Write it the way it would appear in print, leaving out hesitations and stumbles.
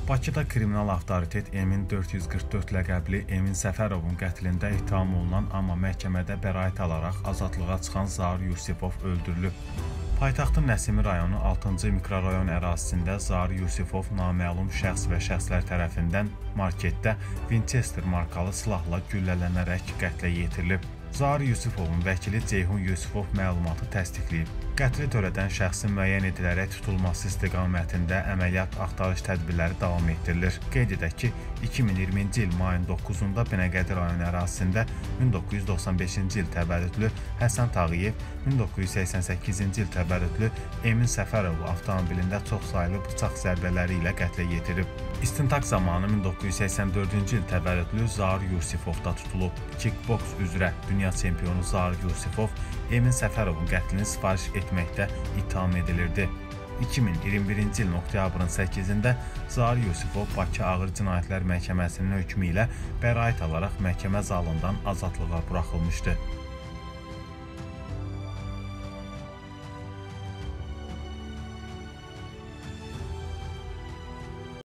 Bakıda kriminal avtoritet Emin 444 ləqəbli Emin Səfərovun qətlində ittiham olunan, amma məhkəmədə bəraət alaraq azadlığa çıxan Zaur Yusifov öldürülüb. Paytaxtın Nəsimi rayonu 6-cı mikrorayon ərazisində Zaur Yusifov naməlum şəxs və şəxslər tərəfindən marketdə Winchester markalı silahla güllələnərək qətlə yetirilib. Zaur Yusifovun vəkili Ceyhun Yusifov məlumatı təsdiqləyib. Qətli törədən şəxsin müəyyən edilərək tutulması istiqamətində əməliyyat axtarış tədbirləri davam etdirilir. Qeyd edək ki, 2020-ci il mayın 9-da Binəqədi rayon ərazisində 1995-ci il təvəllüdlü Həsən Tağıyev, 1988-ci il təvəllüdlü Emin Səfərov avtomobilində çoxsaylı bıçaq zərbələri ilə qətlə yetirib. İstintaq zamanı 1984-cü il təvəllüdlü Zaur Yusifov da tutulub. Kickboks üzrə dünya çempionu Zaur Yusifov Emin Səfərovun qətlini sifariş etməkdə ittiham edilirdi. 2021-ci ilin oktyabrın 8-də Zaur Yusifov Bakı Ağır Cinayətlər Məhkəməsinin hökmü ilə bəraət alaraq məhkəmə zalından azadlığa buraxılmışdı.